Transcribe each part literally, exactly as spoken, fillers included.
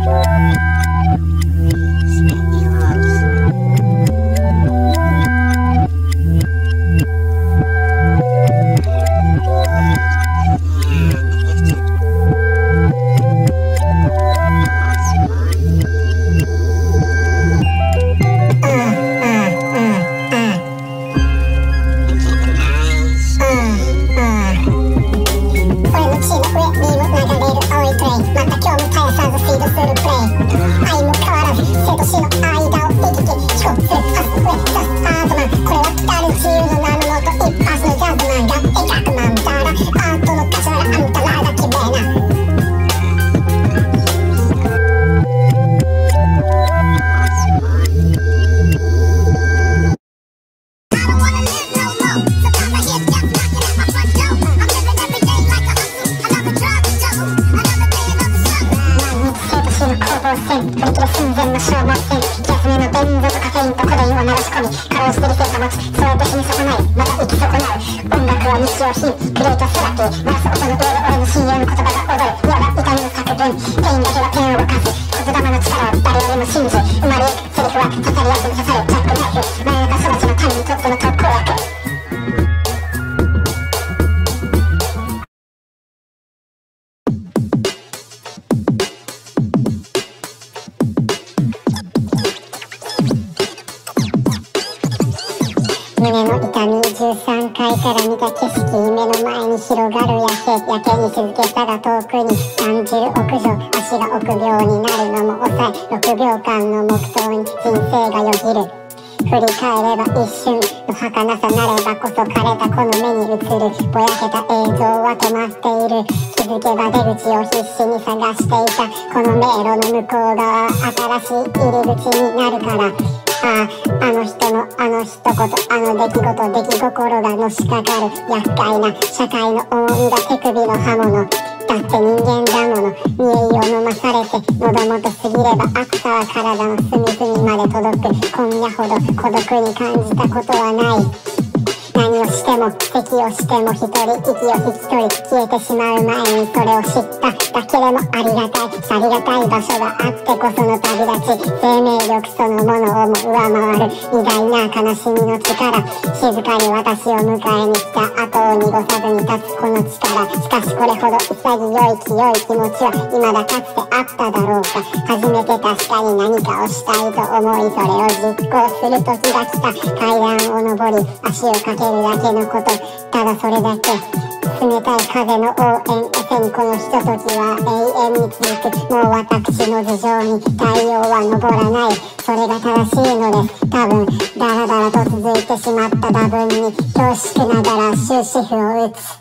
胸の痛み、じゅうさんかいから見た景色、目の前に広がる夜景、夜景に静けさが遠くに感じる屋上、足が臆病になるのも抑え、ろくびょうかんの黙祷に人生がよぎる。振り返れば一瞬の儚さなればこそ枯れたこの目に映るぼやけた映像は止まっている。気づけば出口を必死に探していたこの迷路の向こう側、新しい入り口になるから。ああ、あの人のあの一言、あの出来事、出来心がのしかかる厄介な社会の重みが手首の刃物。だって人間だもの、匂いを飲まされて喉元過ぎれば暑さは体の隅々まで届く。今夜ほど孤独に感じたことはない。何をしても咳をしても一人息を引き取り消えてしまう前にそれを知っただけでもありがたい。ありがたい場所があってこその旅立ち、生命力そのものをも上回る偉大な悲しみの力。静かに私を迎えに来た後を濁さずに立つこの力。しかしこれほど潔い清い気持ちは未だかつてあっただろうか。初めて確かに何かをしたいと思いそれを実行する時が来た。階段を上り足をかけるだけのこと、ただそれだけ。冷たい風の応援背にこのひとときは永遠に続く。もう私の頭上に太陽は昇らない。それが正しいのです。多分ダラダラと続いてしまった打分に恐縮ながら終止符を打つ。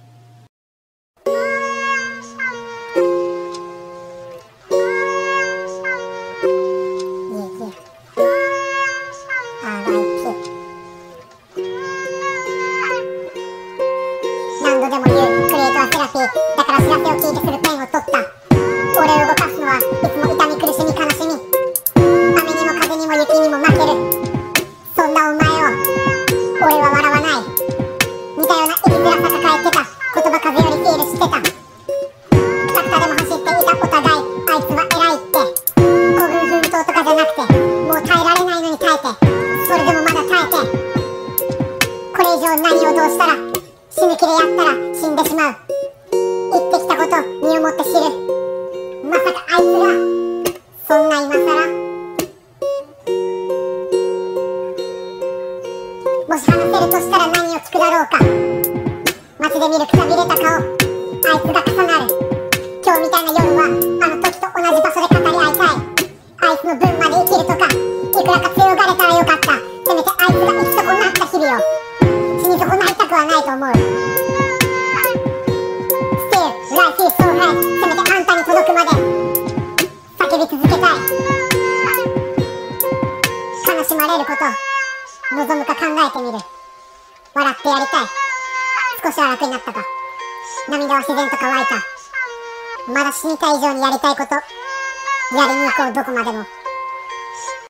だから知らせを聞いてすぐペンを取った。俺を動かすのはいつも痛み苦しみ悲しみ、雨にも風にも雪にも負けるそんなお前を俺は笑わない。似たような生きづらさ抱えてた。言葉風よりフィールしてた。くたくたでも走っていたお互い。あいつは偉いって孤軍奮闘とかじゃなくて、もう耐えられないのに耐えて、それでもまだ耐えて、これ以上何をどうしたら死ぬ気でやったら死んでしまう。言ってきたこと身をもって知る。まさかあいつがそんな今さら。もし話せるとしたら何を聞くだろうか。街で見るくたびれた顔、あいつが重なる。今日みたいな夜はあの時と同じ場所で語り合いたい。あいつの分まで生きるとかいくらか強がれたらよかった。せめてあいつが生き損なった日々を死に損なりたくはないと思う。Life is so hard。 せめてあんたに届くまで叫び続けたい。悲しまれること望むか考えてみる。笑ってやりたい。少しは楽になったか。涙は自然と乾いた。まだ死にたい以上にやりたいこと、やりに行こうどこまでも。